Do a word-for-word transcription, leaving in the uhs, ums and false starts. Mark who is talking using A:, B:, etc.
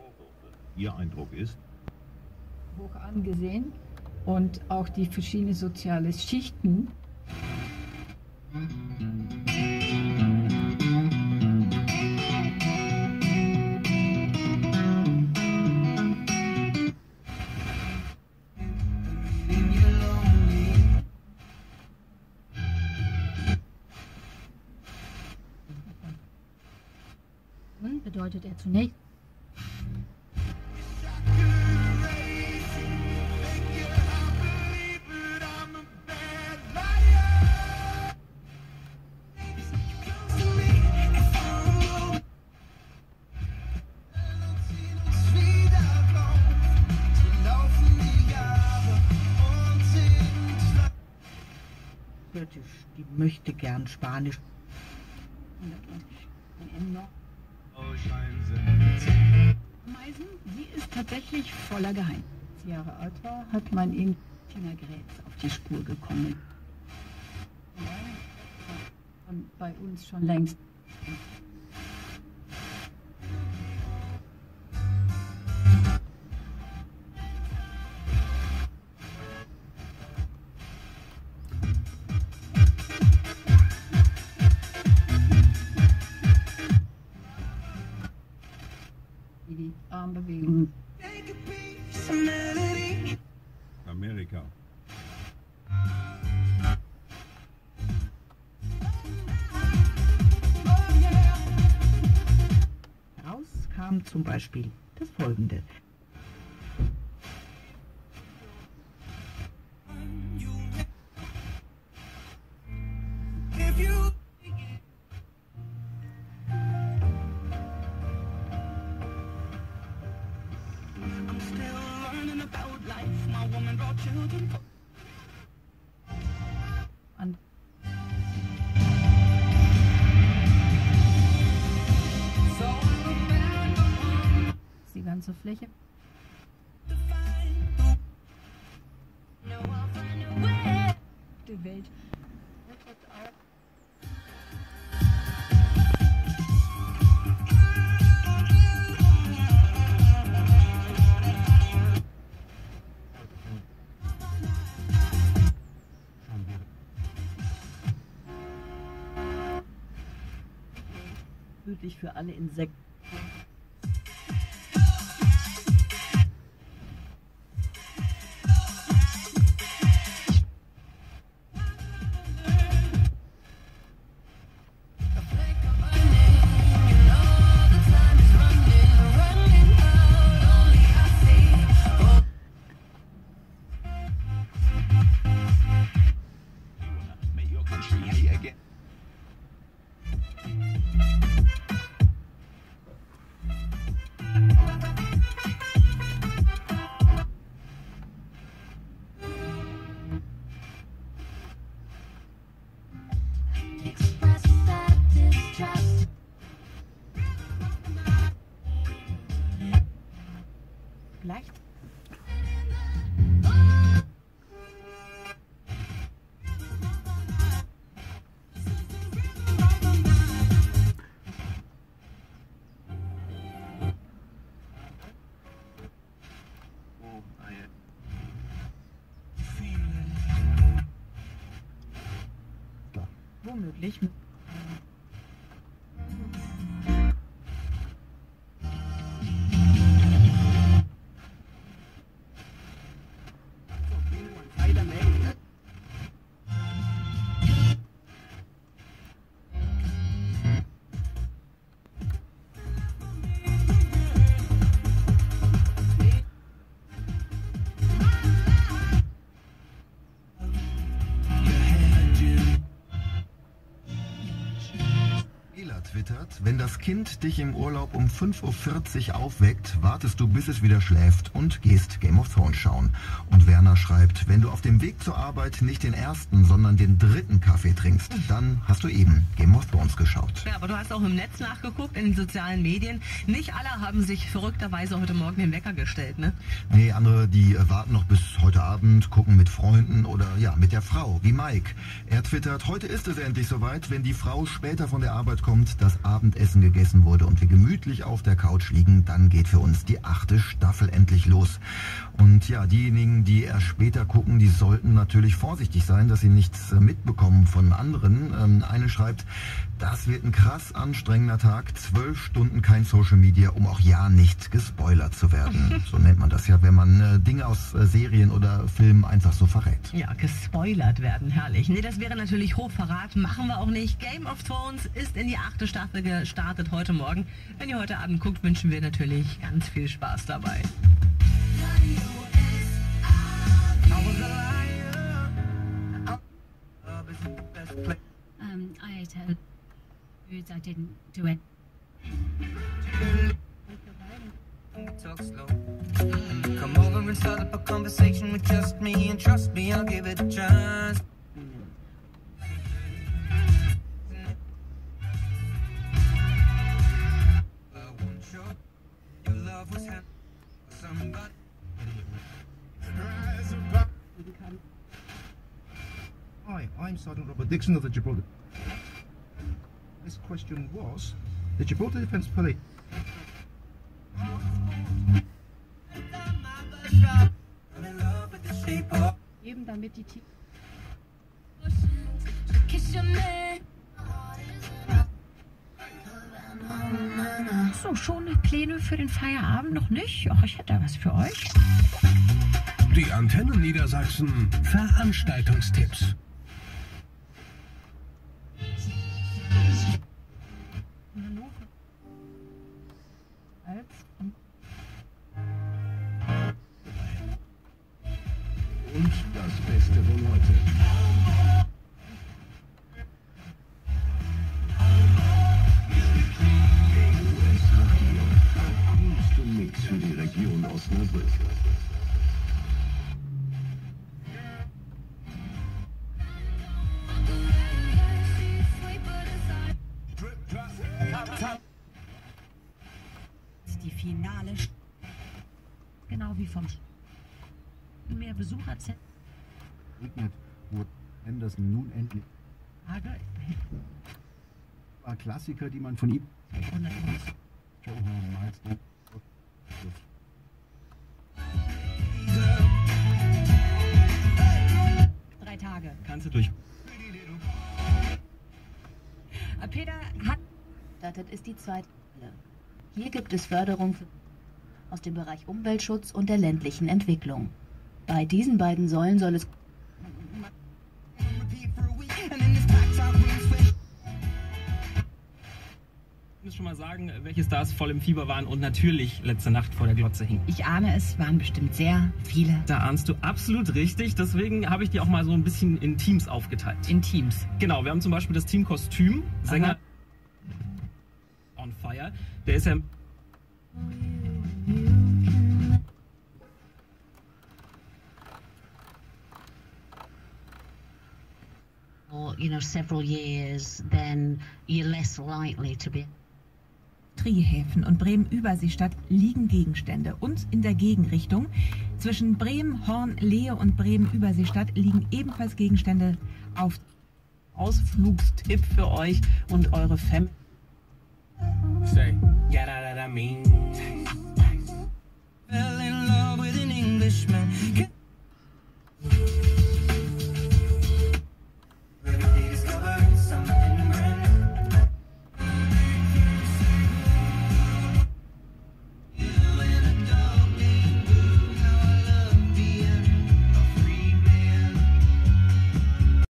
A: Ihr Eindruck ist?
B: Hoch angesehen und auch die verschiedenen sozialen Schichten. Bedeutet er zunächst.
C: Die möchte gern Spanisch.
B: Meisen, sie ist tatsächlich voller Geheimnisse. Jahre alt war, hat man ihm Tina Grätz auf die Spur gekommen. Und bei uns schon längst. Die Armbewegung.
A: Amerika.
C: Heraus kam zum Beispiel das Folgende.
B: An die ganze Fläche. Die Welt.
C: Tödlich für alle Insekten.
B: Leicht.
C: Womöglich.
D: Twittert, wenn das Kind dich im Urlaub um fünf Uhr vierzig aufweckt, wartest du, bis es wieder schläft und gehst Game of Thrones schauen. Und Werner schreibt, wenn du auf dem Weg zur Arbeit nicht den ersten, sondern den dritten Kaffee trinkst, dann hast du eben Game of Thrones geschaut.
E: Ja, aber du hast auch im Netz nachgeguckt, in den sozialen Medien. Nicht alle haben sich verrückterweise heute Morgen den Wecker gestellt, ne?
D: Nee, andere, die warten noch bis heute Abend, gucken mit Freunden oder ja, mit der Frau, wie Mike. Er twittert, heute ist es endlich soweit, wenn die Frau später von der Arbeit kommt, das Abend Abendessen gegessen wurde und wir gemütlich auf der Couch liegen, dann geht für uns die achte Staffel endlich los. Und ja, diejenigen, die erst später gucken, die sollten natürlich vorsichtig sein, dass sie nichts mitbekommen von anderen. Ähm, eine schreibt, das wird ein krass anstrengender Tag, zwölf Stunden kein Social Media, um auch ja nicht gespoilert zu werden. So nennt man das ja, wenn man äh, Dinge aus äh, Serien oder Filmen einfach so verrät.
E: Ja, gespoilert werden, herrlich. Nee, das wäre natürlich Hochverrat, machen wir auch nicht. Game of Thrones ist in die achte Staffel gestartet heute Morgen. Wenn ihr heute Abend guckt, wünschen wir natürlich ganz viel Spaß dabei.
B: Um, I ate her foods. I didn't do it.
F: Talk slow. Come over and start up a conversation with just me, and trust me, I'll give it a chance. I want your, your love was handled by somebody.
G: Hi, I'm Sergeant Robert Dixon of the Gibraltar. This question was, the Gibraltar Defence Police.
B: Eben damit die Tiere.
C: So, schon Pläne für den Feierabend noch nicht? Ach, ich hätte da was für euch.
H: Die Antenne Niedersachsen Veranstaltungstipps.
A: Und das Beste von heute. U S Radio. Der coolste Mix für die Region Osnabrück.
C: Die Finale. Genau wie vom Sch mehr Besucher.
G: Regnet, wo Anderson nun endlich
C: Frage.
G: war Klassiker, die man von ihm
B: Drei Tage.
I: Kannst du durch.
B: Peter hat.
J: Das ist die zweite Stelle. Hier gibt es Förderung für aus dem Bereich Umweltschutz und der ländlichen Entwicklung. Bei diesen beiden Säulen soll es
I: Ich muss schon mal sagen, welche Stars voll im Fieber waren und natürlich letzte Nacht vor der Glotze hingen.
C: Ich ahne, es waren bestimmt sehr viele.
I: Da ahnst du absolut richtig, deswegen habe ich die auch mal so ein bisschen in Teams aufgeteilt.
C: In Teams.
I: Genau, wir haben zum Beispiel das Team Kostüm, Sänger On Fire, der ist ja...
K: Or, you know, several years, then you're less likely to be...
C: Triehäfen und Bremen-Überseestadt liegen Gegenstände. Und in der Gegenrichtung zwischen Bremen, Horn, Lehe und Bremen-Überseestadt liegen ebenfalls Gegenstände auf.
E: Ausflugstipp für euch und eure Family.
F: Say, yeah, that, that, I mean.